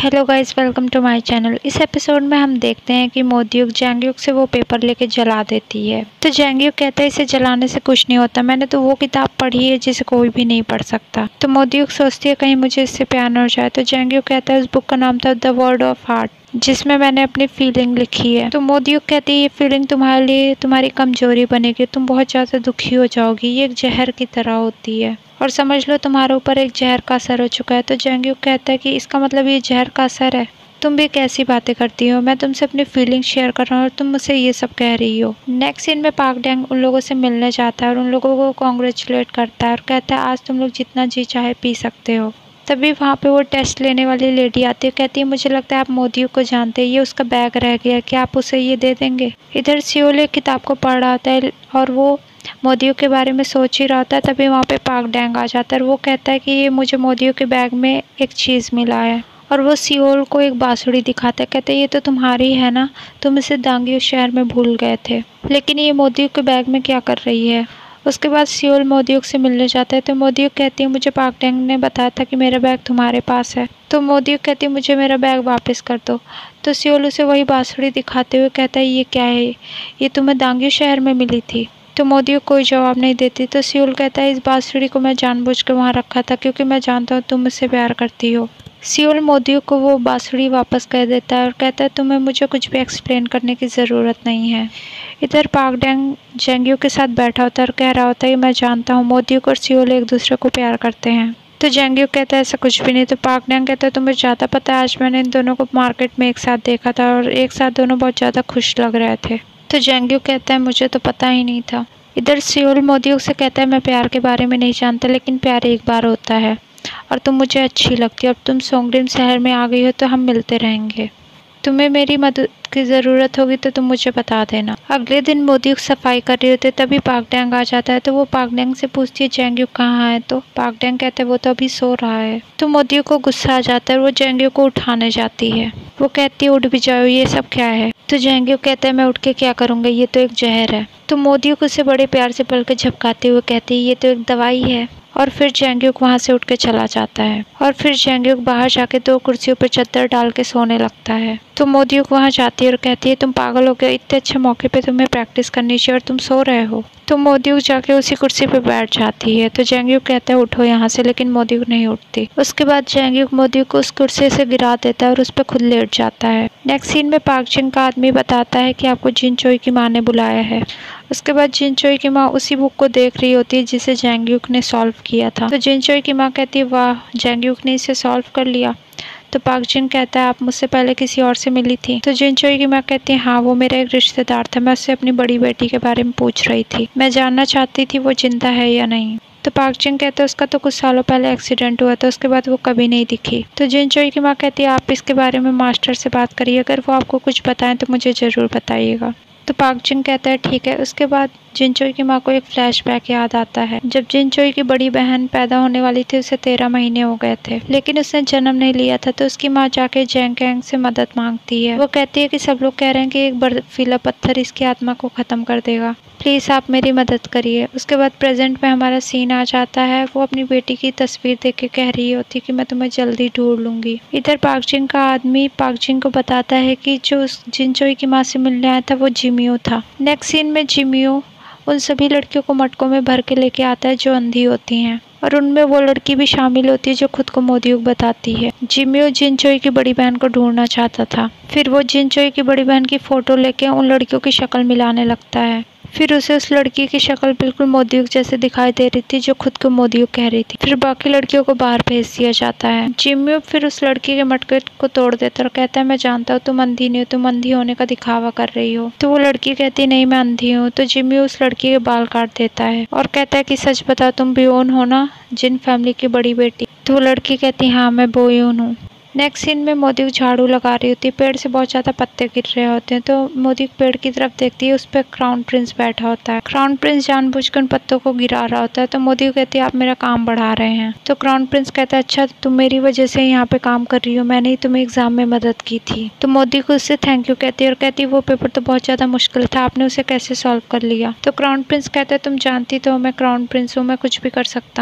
Hello guys, welcome to my channel. इस episode में हम देखते हैं कि मोदयुक जैंगयुक से वो पेपर लेके जला देती है। तो जैंगयुक कहता है इसे जलाने से कुछ नहीं होता, मैंने तो वो किताब पढ़ी है जिसे कोई भी नहीं पढ़ सकता। तो मोदयुक सोचती है कहीं मुझे इससे प्यार न हो जाए। तो जैंगयुक कहता है उस बुक का नाम था द वर्ड ऑफ हार्ट, जिसमें मैंने अपनी फीलिंग लिखी है। तो मोदयुक कहती है ये फीलिंग तुम्हारे लिए तुम्हारी कमजोरी बनेगी, तुम बहुत ज़्यादा दुखी हो जाओगी, ये एक जहर की तरह होती है और समझ लो तुम्हारे ऊपर एक जहर का असर हो चुका है। तो जैंगयुक कहता है कि इसका मतलब ये जहर का असर है, तुम भी कैसी बातें करती हो, मैं तुमसे अपनी फीलिंग शेयर कर रहा हूँ और तुम मुझसे ये सब कह रही हो। नेक्स्ट सीन में पाक डैंग उन लोगों से मिलने जाता है और उन लोगों को कॉन्ग्रेचुलेट करता है और कहता है आज तुम लोग जितना जी चाहे पी सकते हो। तभी वहाँ पे वो टेस्ट लेने वाली लेडी आती है, कहती है मुझे लगता है आप मोदयुक को जानते हैं, ये उसका बैग रह गया, क्या आप उसे ये दे देंगे। इधर सियोल एक किताब को पढ़ रहा होता है और वो मोदयुक के बारे में सोच ही रहा होता है। तभी वहाँ पे पाक डैंग आ जाता है और वो कहता है कि ये मुझे मोदयुक के बैग में एक चीज़ मिला है और वो सियोल को एक बांसुरी दिखाता है, कहते हैं ये तो तुम्हारी है ना, तुम इसे दांगियो शहर में भूल गए थे, लेकिन ये मोदयुक के बैग में क्या कर रही है। उसके बाद सियोल मोदयुक से मिलने जाता है तो मोदयुक कहती है मुझे पाक डैंग ने बताया था कि मेरा बैग तुम्हारे पास है। तो मोदयुक कहती है मुझे मेरा बैग वापस कर दो। तो सियोल उसे वही बांसुरी दिखाते हुए कहता है ये क्या है, ये तुम्हें दांगियो शहर में मिली थी। तो मोदयुक कोई जवाब नहीं देती। तो सियोल कहता है इस बांसुरी को मैं जानबूझ कर वहाँ रखा था क्योंकि मैं जानता हूँ तुम मुझसे प्यार करती हो। सियोल मोदयुक को वो बांसुरी वापस कर देता है और कहता है तुम्हें मुझे कुछ भी एक्सप्लेन करने की ज़रूरत नहीं है। इधर पाक डैंग जैंगयुक के साथ बैठा होता है और कह रहा होता है कि मैं जानता हूँ मोदयुक और सियोल एक दूसरे को प्यार करते हैं। तो जैंगयुक कहता है ऐसा कुछ भी नहीं। तो पाक डैंग कहता है तुम्हें ज़्यादा पता है, आज मैंने इन दोनों को मार्केट में एक साथ देखा था और एक साथ दोनों बहुत ज़्यादा खुश लग रहे थे। तो जैंगयुक कहता है मुझे तो पता ही नहीं था। इधर सियोल मोदयुक से कहता है मैं प्यार के बारे में नहीं जानता, लेकिन प्यार एक बार होता है और तुम मुझे अच्छी लगती हो। अब तुम सोंगरिम शहर में आ गई हो तो हम मिलते रहेंगे, तुम्हें मेरी मदद की ज़रूरत होगी तो तुम मुझे बता देना। अगले दिन मोदयुक सफाई कर रहे होते तभी पाक डैंग आ जाता है। तो वो पाक डैंग से पूछती है जैंगयुक कहाँ है। तो पाक डैंग कहते हैं वो तो अभी सो रहा है। तो मोदयुक को गुस्सा आ जाता है और वो जैंगयुक को उठाने जाती है। वो कहती है उठ भी जाओ, ये सब क्या है। तो जैंगयुक कहता है मैं उठ के क्या करूँगा, ये तो एक जहर है। तो मोदयुक उसे बड़े प्यार से पलक झपकाते हुए कहती है ये तो एक दवाई है। और फिर जैंगयुक वहाँ से उठ के चला जाता है और फिर जैंगयुक बाहर जाके 2 कुर्सियों पर चादर डाल के सोने लगता है। तो मोदयुक वहाँ जाती है और कहती है तुम पागल हो गए, इतने अच्छे मौके पे तुम्हें प्रैक्टिस करनी चाहिए और तुम सो रहे हो। तो मोदयुक जाके उसी कुर्सी पे बैठ जाती है। तो जैंगयुक कहता है उठो यहाँ से, लेकिन मोदयुक नहीं उठती। उसके बाद जैंगयुक मोदयुक को उस कुर्सी से गिरा देता है और उस पर खुद लेट जाता है। नेक्स्ट सीन में पाक जिन का आदमी बताता है कि आपको जिन चोई की माँ ने बुलाया है। उसके बाद जिन चोई की माँ उसी बुक को देख रही होती है जिसे जैंगयुक ने सॉल्व किया था। तो जिन चोई की माँ कहती है वाह, जैंगयुक ने इसे सॉल्व कर लिया। तो पाक जिन कहता है आप मुझसे पहले किसी और से मिली थी। तो जिन चोई की माँ कहती है हाँ, वो मेरा एक रिश्तेदार था, मैं उससे अपनी बड़ी बेटी के बारे में पूछ रही थी, मैं जानना चाहती थी वो जिंदा है या नहीं। तो पाक जिन कहते हैं उसका तो कुछ सालों पहले एक्सीडेंट हुआ था, उसके बाद वो कभी नहीं दिखी। तो जिन चोई की माँ कहती है आप इसके बारे में मास्टर से बात करिए, अगर वो आपको कुछ बताएं तो मुझे ज़रूर बताइएगा। तो पाक जिन कहता है ठीक है। उसके बाद जिन चोई की माँ को एक फ्लैशबैक याद आता है। जब जिन चोई की बड़ी बहन पैदा होने वाली थी उसे 13 महीने हो गए थे, लेकिन उसने जन्म नहीं लिया था। तो उसकी माँ जाके जैंगकैंग से मदद मांगती है। वो कहती है कि सब लोग कह रहे हैं कि एक बर्फीला पत्थर इसकी आत्मा को खत्म कर देगा, प्लीज़ आप मेरी मदद करिए। उसके बाद प्रेजेंट में हमारा सीन आ जाता है। वो अपनी बेटी की तस्वीर देख के कह रही होती है कि मैं तुम्हें जल्दी ढूंढ लूंगी। इधर पाक जिन का आदमी पाक जिन को बताता है कि जो उस जिन चोई की माँ से मिलने आया था वो जिमियो था। नेक्स्ट सीन में जिमियो उन सभी लड़कियों को मटकों में भर के लेके आता है जो अंधी होती हैं और उनमें वो लड़की भी शामिल होती है जो खुद को मोदयुक बताती है। जिमियो जिन चोई की बड़ी बहन को ढूंढना चाहता था। फिर वो जिन चोई की बड़ी बहन की फोटो लेके उन लड़कियों की शक्ल मिलाने लगता है। फिर उसे उस लड़की की शक्ल बिल्कुल मोदयुक जैसे दिखाई दे रही थी जो खुद को मोदयुक कह रही थी। फिर बाकी लड़कियों को बाहर भेज दिया जाता है। जिमियो फिर उस लड़की के मटके को तोड़ देता और कहता है मैं जानता हूँ तुम अंधी नहीं हो, तुम अंधी होने का दिखावा कर रही हो। तो वो लड़की कहती नहीं मैं अंधी हूँ। तो जिमियो उस लड़की के बाल काट देता है और कहता है कि सच बताओ तुम बियोन हो ना, जिन फैमिली की बड़ी बेटी। तो वो लड़की कहती हाँ मैं बोयोन हूँ। नेक्स्ट सीन में मोदयुक झाड़ू लगा रही होती है, पेड़ से बहुत ज़्यादा पत्ते गिर रहे होते हैं। तो मोदयुक पेड़ की तरफ देखती है, उस पर क्राउन प्रिंस बैठा होता है। क्राउन प्रिंस जानबूझकर उन पत्तों को गिरा रहा होता है। तो मोदयुक कहती है आप मेरा काम बढ़ा रहे हैं। तो क्राउन प्रिंस कहता है अच्छा तुम मेरी वजह से यहाँ पे काम कर रही हो, मैंने ही तुम्हें एग्जाम में मदद की थी। तो मोदयुक उससे थैंक यू कहती है और कहती है वो पेपर तो बहुत ज़्यादा मुश्किल था, आपने उसे कैसे सॉल्व कर लिया। तो क्राउन प्रिंस कहता है तुम जानती तो मैं क्राउन प्रिंस हूँ, मैं कुछ भी कर सकता हूँ।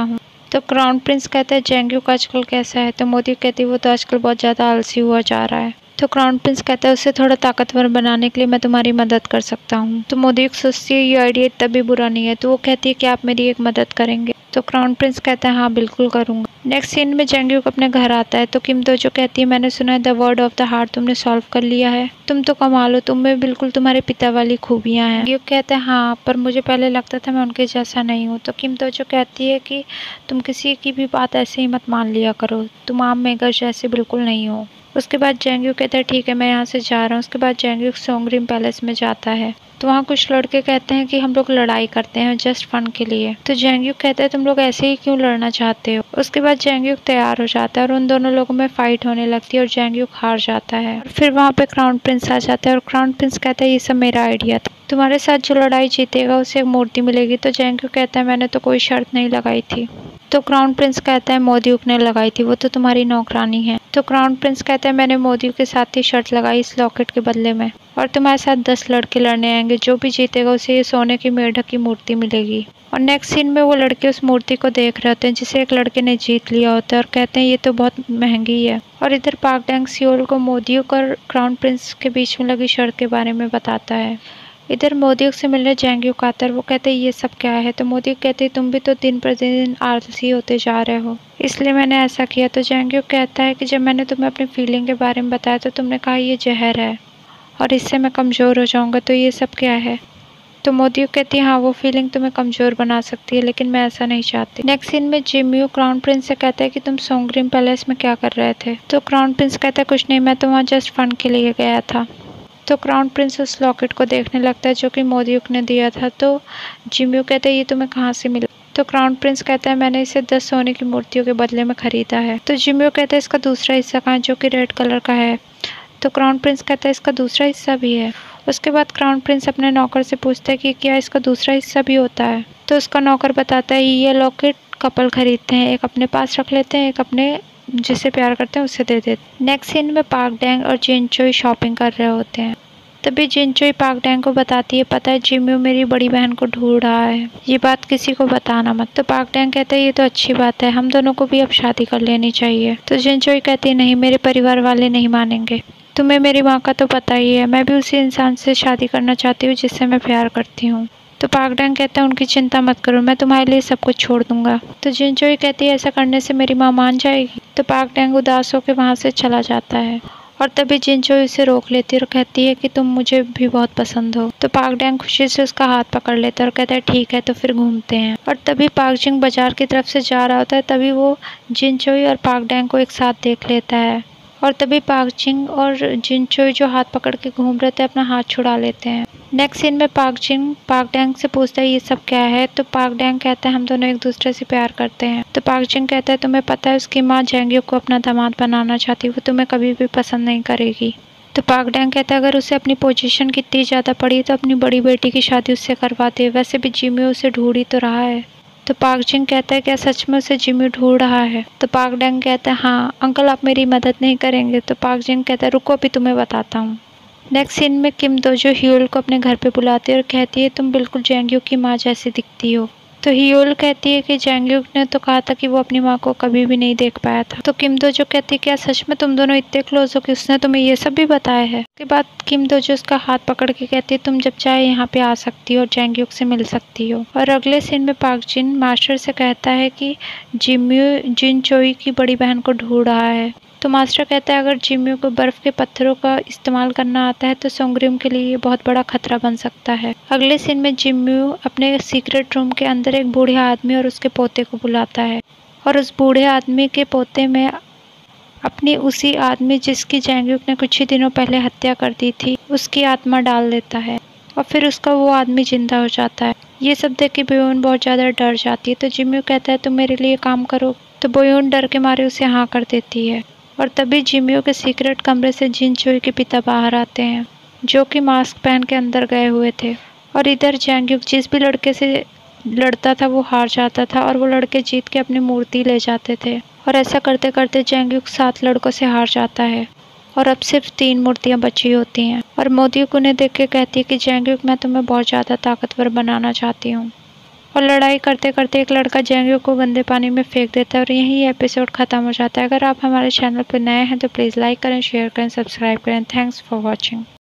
तो क्राउन प्रिंस कहता है जैंग्युक आजकल कैसा है? तो मोदी कहती है वो तो आजकल बहुत ज़्यादा आलसी हुआ जा रहा है। तो क्राउन प्रिंस कहता है उसे थोड़ा ताकतवर बनाने के लिए मैं तुम्हारी मदद कर सकता हूँ। तो मोदी सोचती है ये आइडिया इतना भी बुरा नहीं है, तो वो कहती है कि आप मेरी एक मदद करेंगे? तो क्राउन प्रिंस कहता है हाँ बिल्कुल करूँगा। नेक्स्ट सीन में जैंग्युक अपने घर आता है तो किम दोजो कहती है मैंने सुना है the word of the heart तुमने सॉल्व कर लिया है, तुम तो कमाल हो, तुम में बिल्कुल तुम्हारे पिता वाली खूबियाँ हैं। जैंग्युक कहता है हाँ पर मुझे पहले लगता था मैं उनके जैसा नहीं हूँ। तो किम दोजो कहती है कि तुम किसी की भी बात ऐसे ही मत मान लिया करो, तुम आम मेघर जैसे बिल्कुल नहीं हो। उसके बाद जैंग्युक कहता है ठीक है मैं यहाँ से जा रहा हूँ। उसके बाद जैंग्युक सोंगरिम पैलेस में जाता है तो वहाँ कुछ लड़के कहते हैं कि हम लोग लड़ाई करते हैं जस्ट फन के लिए। तो जैंग्युक कहता है तुम लोग ऐसे ही क्यों लड़ना चाहते हो? उसके बाद जैंग्युक तैयार हो जाता है और उन दोनों लोगों में फाइट होने लगती है और जैंग्युक हार जाता है। और फिर वहाँ पे क्राउन प्रिंस आ जाता है और क्राउन प्रिंस कहता है ये सब मेरा आइडिया था, तुम्हारे साथ जो लड़ाई जीतेगा उसे एक मूर्ति मिलेगी। तो जैंग्युक कहता है मैंने तो कोई शर्त नहीं लगाई थी। तो क्राउन प्रिंस कहता है मोदीयुक ने लगाई थी, वो तो तुम्हारी नौकरानी है। तो क्राउन प्रिंस कहता है मैंने मोदीयुक के साथ ही शर्त लगाई इस लॉकेट के बदले में, और तुम्हारे साथ 10 लड़के लड़ने आएंगे, जो भी जीतेगा उसे ये सोने की मेढक की मूर्ति मिलेगी। और नेक्स्ट सीन में वो लड़के उस मूर्ति को देख रहे होते हैं जिसे एक लड़के ने जीत लिया होता है और कहते हैं ये तो बहुत महंगी है। और इधर पाक डैंग सियोल को मोदीयुक और क्राउन प्रिंस के बीच में लगी शर्त के बारे में बताता है। इधर मोदीयुक से मिलने जैंग्युक आता है, वो कहते हैं ये सब क्या है? तो मोदीयुक कहते हैं तुम भी तो दिन प्रतिदिन आलसी होते जा रहे हो, इसलिए मैंने ऐसा किया। तो जैंग्युक कहता है कि जब मैंने तुम्हें अपनी फीलिंग के बारे में बताया तो तुमने कहा ये जहर है और इससे मैं कमज़ोर हो जाऊंगा, तो ये सब क्या है? तो मोदीयुक कहती है हाँ वो फीलिंग तुम्हें कमज़ोर बना सकती है लेकिन मैं ऐसा नहीं चाहती। नेक्स्ट सीन में जिम्यू क्राउन प्रिंस से कहता है कि तुम सोंगरिम पैलेस में क्या कर रहे थे? तो क्राउन प्रिंस कहता है कुछ नहीं, मैं तो वहाँ जस्ट फन के लिए गया था। तो क्राउन प्रिंस उस लॉकेट को देखने लगता है जो कि मोदीयुक ने दिया था। तो जिम्यू कहता है ये तुम्हें कहाँ से मिला? तो क्राउन प्रिंस कहता है मैंने इसे 10 सोने की मूर्तियों के बदले में खरीदा है। तो जिम्यू कहता है इसका दूसरा हिस्सा कहाँ है जो कि रेड कलर का है? तो क्राउन प्रिंस कहता है इसका दूसरा हिस्सा भी है। उसके बाद क्राउन प्रिंस अपने नौकर से पूछता है कि क्या इसका दूसरा हिस्सा भी होता है? तो उसका नौकर बताता है ये लॉकेट कपल खरीदते हैं, एक अपने पास रख लेते हैं, एक अपने जिससे प्यार करते हैं उससे दे देते। नेक्स्ट सीन में पाक डैंग और जिनचोई शॉपिंग कर रहे होते हैं। तभी जिनचोई पाक डैंग को बताती है पता है जिम्यू मेरी बड़ी बहन को ढूंढ रहा है, ये बात किसी को बताना मत। तो पाक डैंग कहता है ये तो अच्छी बात है, हम दोनों को भी अब शादी कर लेनी चाहिए। तो जिनचोई कहती है नहीं मेरे परिवार वाले नहीं मानेंगे, तुम्हें मेरी माँ का तो पता ही है, मैं भी उसी इंसान से शादी करना चाहती हूँ जिससे मैं प्यार करती हूँ। तो पाक डैंग कहता है उनकी चिंता मत करो, मैं तुम्हारे लिए सब कुछ छोड़ दूंगा। तो जिनचोई कहती है ऐसा करने से मेरी माँ मान जाएगी। तो पाक डैंग उदास होकर वहाँ से चला जाता है और तभी जिनचोई उसे रोक लेती है और कहती है कि तुम मुझे भी बहुत पसंद हो। तो पाक डैंग खुशी से उसका हाथ पकड़ लेता है और कहता है ठीक है तो फिर घूमते हैं। और तभी पाक जिंग बाजार की तरफ से जा रहा होता है, तभी वो जिनचोई और पाक डैंग को एक साथ देख लेता है और तभी पाक जिंग और जिनचोई जो हाथ पकड़ के घूम रहे थे अपना हाथ छुड़ा लेते हैं। नेक्स्ट सीन में पाक जिंग पाक डैंग से पूछता है ये सब क्या है? तो पाक डैंग कहता है हम दोनों एक दूसरे से प्यार करते हैं। तो पाक जिंग कहता है तुम्हें पता है उसकी माँ जैंग्युक को अपना दामाद बनाना चाहती, वो तुम्हें कभी भी पसंद नहीं करेगी। तो पाक डैंग कहता है अगर उसे अपनी पोजीशन कितनी ज़्यादा पड़ी तो अपनी बड़ी बेटी की शादी उससे करवा दे, वैसे भी जिम्यू उसे ढूंढ ही तो रहा है। तो पाक जिंग कहता है क्या सच में उसे जिम्यू ढूंढ रहा है? तो पाक डैंग कहता है हाँ अंकल आप मेरी मदद नहीं करेंगे? तो पाक जिंग कहता है रुको अभी तुम्हें बताता हूँ। नेक्स्ट सीन में किम दोजो हियोल को अपने घर पे बुलाती है और कहती है तुम बिल्कुल जैंग्युक की माँ जैसी दिखती हो। तो हियोल कहती है कि जैंग्युक ने तो कहा था कि वो अपनी माँ को कभी भी नहीं देख पाया था। तो किम दोजो कहती है क्या सच में तुम दोनों इतने क्लोज हो कि उसने तुम्हें ये सब भी बताया है? उसके बाद किम दोजो उसका हाथ पकड़ के कहती है तुम जब चाहे यहाँ पे आ सकती हो और जैंग्युक से मिल सकती हो। और अगले सीन में पाक जिन मास्टर से कहता है कि जिम्यू जिनचोई की बड़ी बहन को ढूंढ रहा है। तो मास्टर कहता है अगर जिम्यू को बर्फ के पत्थरों का इस्तेमाल करना आता है तो सोंगरिम के लिए ये बहुत बड़ा खतरा बन सकता है। अगले सीन में जिम्यू अपने सीक्रेट रूम के अंदर एक बूढ़े आदमी और उसके पोते को बुलाता है और उस बूढ़े आदमी के पोते में अपनी उसी आदमी जिसकी जैंग्युक ने कुछ ही दिनों पहले हत्या कर दी थी उसकी आत्मा डाल देता है और फिर उसका वो आदमी जिंदा हो जाता है। ये सब देख के बोयोन बहुत ज़्यादा डर जाती है। तो जिम्यू कहता है तुम मेरे लिए काम करो। तो बोयोन डर के मारे उसे हाँ कर देती है और तभी जिम्यू के सीक्रेट कमरे से जिनचोई के पिता बाहर आते हैं जो कि मास्क पहन के अंदर गए हुए थे। और इधर जैंग्युक जिस भी लड़के से लड़ता था वो हार जाता था और वो लड़के जीत के अपनी मूर्ति ले जाते थे और ऐसा करते करते जैंग्युक 7 लड़कों से हार जाता है और अब सिर्फ 3 मूर्तियां बची होती हैं। और मोदीयुक उन्हें देख के कहती है कि जैंग्युक मैं तुम्हें बहुत ज़्यादा ताकतवर बनाना चाहती हूँ। और लड़ाई करते करते एक लड़का जैंगयुक को गंदे पानी में फेंक देता है और यही एपिसोड खत्म हो जाता है। अगर आप हमारे चैनल पर नए हैं तो प्लीज़ लाइक करें, शेयर करें, सब्सक्राइब करें। Thanks for watching.